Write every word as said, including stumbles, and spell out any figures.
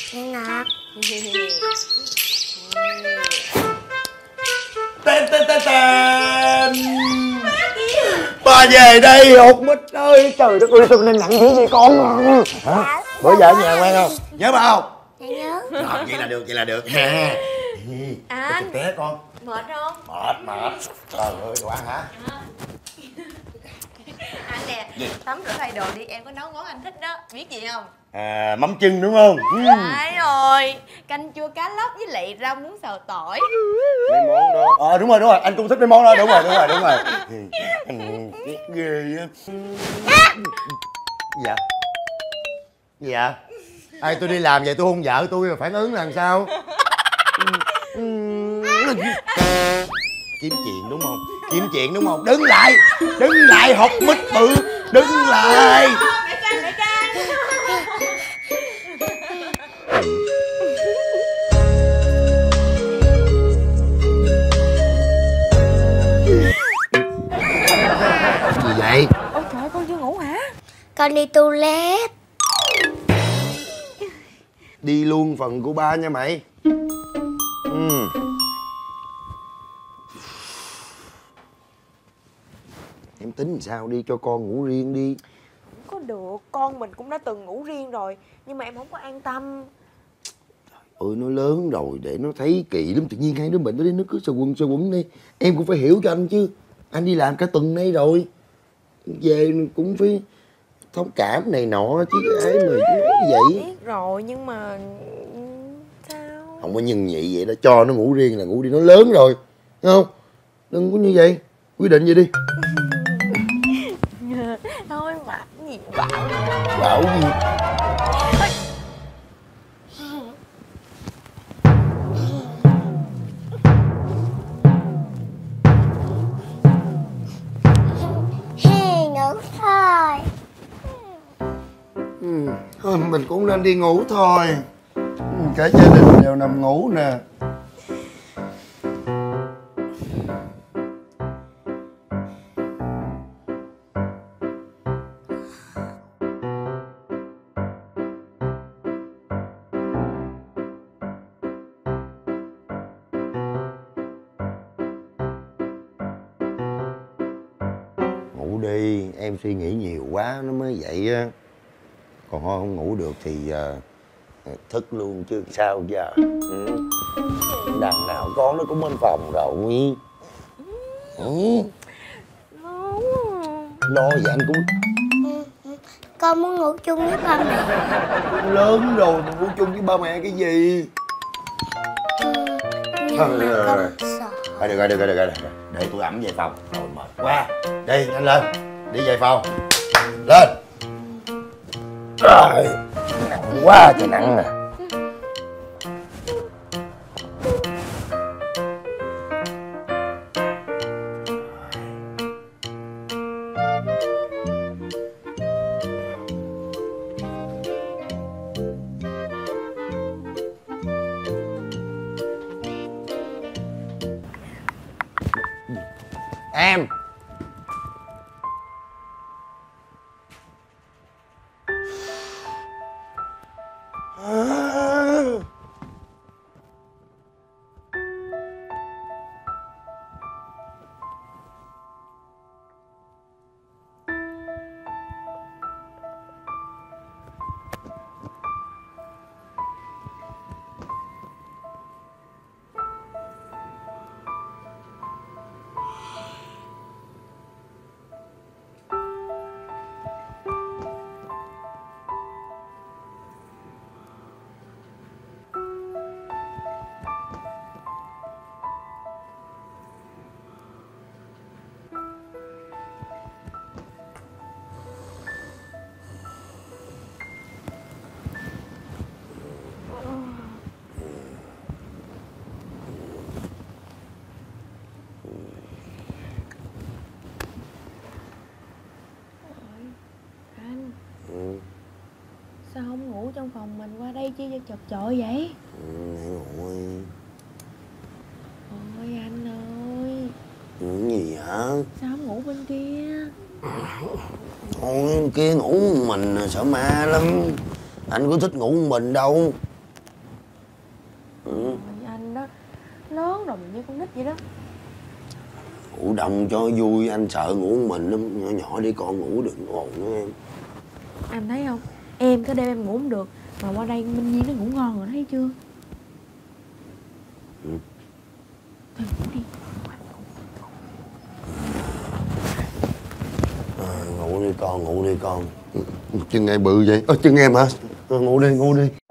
Nghe ngọt. Tên tên tên tên. Ba về đây hột mít ơi. Trời đất ơi, sao nên nặng dữ vậy con? Hả? Bữa giờ ở nhà ngoan không? Nhớ ba không? Dạ nhớ. Rồi, vậy là được, vậy là được. Anh té con. mệt không? Mệt, mệt. Trời ơi, đồ ăn hả? Anh nè, tắm rửa thay đồ đi, em có nấu món anh thích đó. Biết gì không? À, mắm chưng đúng không? Phải rồi, canh chua cá lóc với lại rau muống xào tỏi. Mấy món đó. Ờ đúng rồi, đúng rồi, anh cũng thích mấy món đó, đúng rồi, đúng rồi, đúng rồi. Anh ghét ghê á. Dạ. Dạ. Ai tôi đi làm vậy tôi hôn vợ tôi phản ứng là làm sao? Kiếm chuyện đúng không? Kiếm chuyện đúng không? Đứng lại! Đứng lại hột mít bự! Đứng lại! Đại ca, đại ca. Gì vậy? Ôi trời, con chưa ngủ hả? Con đi toilet. Đi luôn phần của ba nha mày. Ừ. Em tính làm sao đi cho con ngủ riêng đi. Không có được, con mình cũng đã từng ngủ riêng rồi. Nhưng mà em không có an tâm. Ôi nó lớn rồi để nó thấy kỳ lắm. Tự nhiên hai đứa mình nó đi nó cứ sờ quần sờ quần đi. Em cũng phải hiểu cho anh chứ. Anh đi làm cả tuần nay rồi. Về cũng phải thông cảm này nọ chứ ai mà nói vậy. Biết rồi nhưng mà sao? Không có nhân nhị vậy đó. Cho nó ngủ riêng là ngủ đi. Nó lớn rồi. Thấy không? Đừng có như vậy. Quyết định vậy đi. Thôi mà gì bảo Bảo gì? Hi, ngủ thôi. Ừ, thôi mình cũng nên đi ngủ thôi. Ừ, cả gia đình đều nằm ngủ nè. Ngủ đi, em suy nghĩ nhiều quá nó mới vậy á. Còn thôi không ngủ được thì uh, thức luôn chứ sao giờ. Ừ. Đằng nào con nó cũng bên phòng rồi. Ừ. Lo vậy anh cũng Con muốn ngủ chung với ba mẹ. lớn rồi mà ngủ chung với ba mẹ cái gì. Ừ, nhưng Thôi, mà rồi, con rồi. sợ. Thôi được rồi, được rồi, được rồi. Để tôi ẵm về phòng. Rồi mệt quá. Đi, nhanh lên. Đi về phòng. Lên. Rồi. Nặng quá trời nặng nè. Em. Sao không ngủ trong phòng mình qua đây chi cho chật chội vậy? Ôi. Ôi anh ơi. Ngủ gì hả? Sao không ngủ bên kia? Thôi kia ngủ một mình sợ ma lắm. Anh có thích ngủ một mình đâu. Lớn rồi mình như con nít vậy đó. Ngủ đông cho vui, anh sợ ngủ một mình lắm. Nhỏ nhỏ đi con ngủ đừng ồn nữa em. Em thấy không, em cái đêm em ngủ không được mà qua đây Minh Nhiên nó ngủ ngon rồi, thấy chưa? Ừ. Thôi ngủ đi. À, ngủ đi con, ngủ đi con. Chân em bự vậy? Ơ chân em hả? Ngủ đi, ngủ đi.